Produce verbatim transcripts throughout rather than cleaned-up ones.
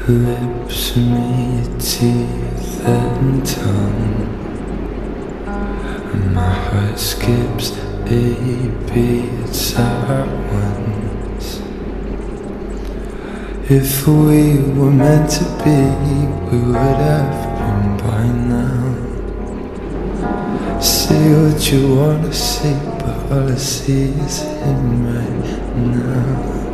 Lips meet teeth and tongue, and my heart skips eight beats at once. If we were meant to be, we would have been by now. See what you wanna see, but all I see is him right now.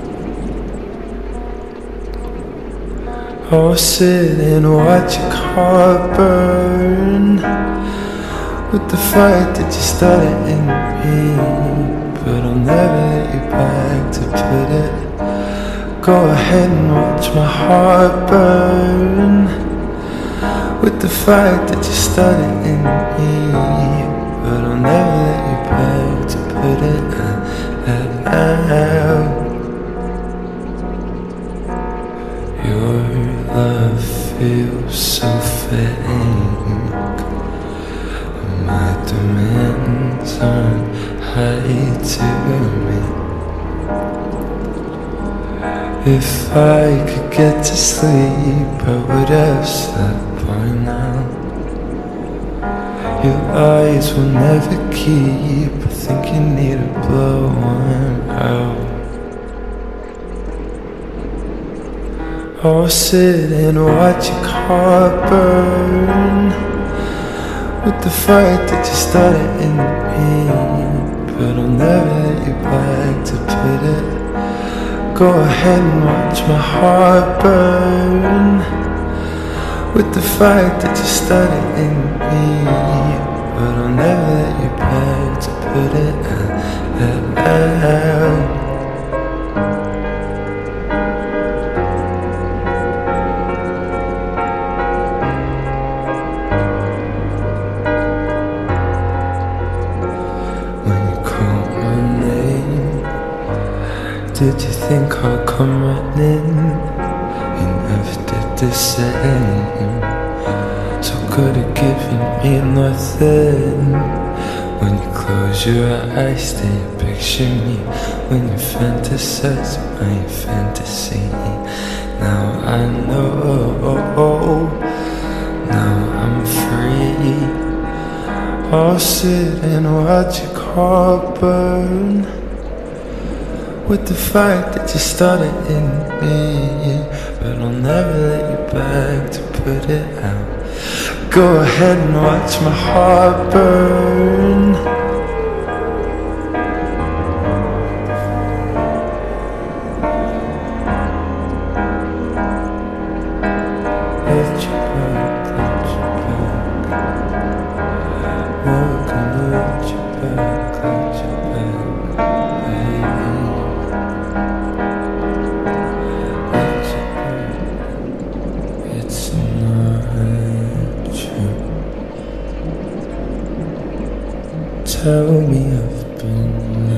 I'll sit and watch your car burn with the fire that you started in me, but I'll never let you back to put it. Go ahead and watch my heart burn with the fire that you started in me, but I'll never let you back to put it out. Your love feels so fake, my demands aren't high to me. If I could get to sleep, I would have slept by now. Your eyes will never keep, I think you need to blow one out. I'll sit and watch your car burn with the fire that you started in me, but I'll never let you back to put it. Go ahead and watch my heart burn with the fire that you started in me, but I'll never let you back to put it out. Did you think I'd come running? You never did the same. So could have given me nothing. When you close your eyes, then you picture me. When you fantasize my fantasy. Now I know, now I'm free. I'll sit and watch your car burn with the fire that you started in me, but I'll never let you back to put it out. Go ahead and watch my heart burn. Let you back, let you back. We're gonna let you back, let you back, baby. Tell me I've been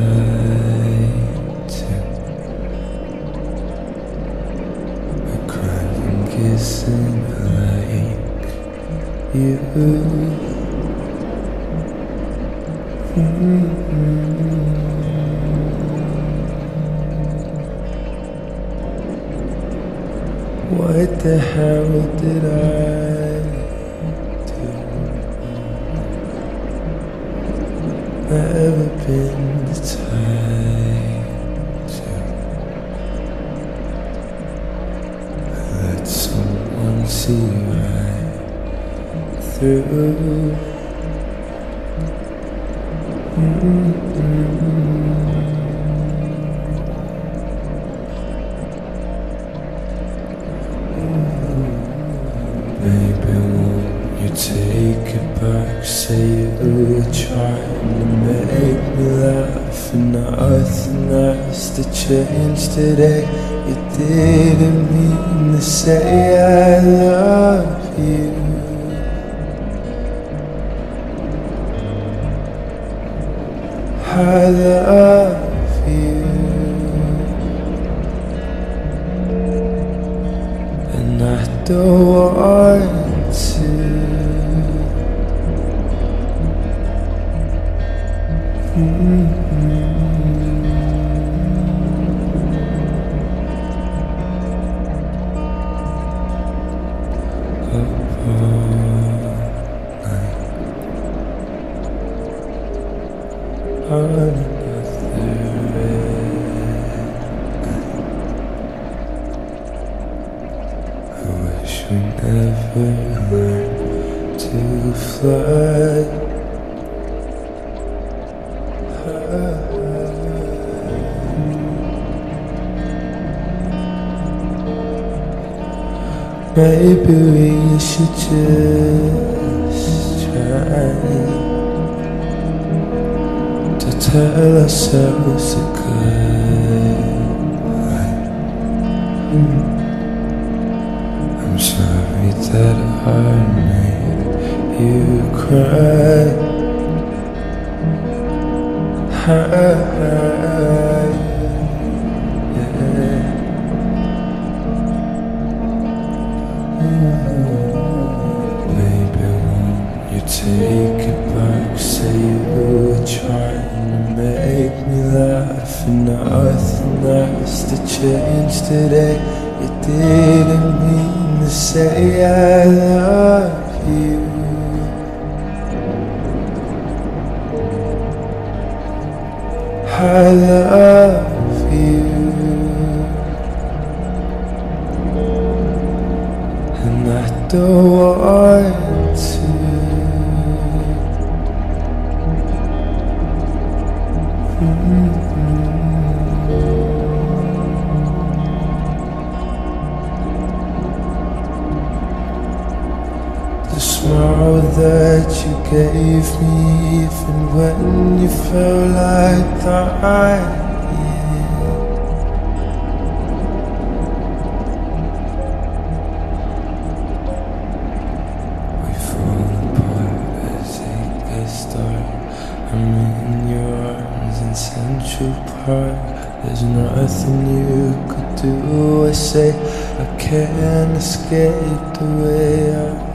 lied to. A crying isn't like you. Mm-hmm. What the hell did I never been the type to let someone see right through. Mm-hmm. Baby, won't you take it back? Say you were trying to make me laugh, and nothing has to change today. You didn't mean to say I love you. I love you, and I don't want to. Mm-hmm. we never learned to fly. Maybe we should just try to tell ourselves a goodbye. I'm sorry that I made you cry. Yeah. Maybe won't you take it back? Say you were trying to make me laugh, and nothing has to change today. You didn't mean to say I love you. I love you. And I don't want to. Mm-hmm. The smile that you gave me, even when you felt like dying. I'm in your arms in Central Park. There's nothing you could do. I say I can't escape the way I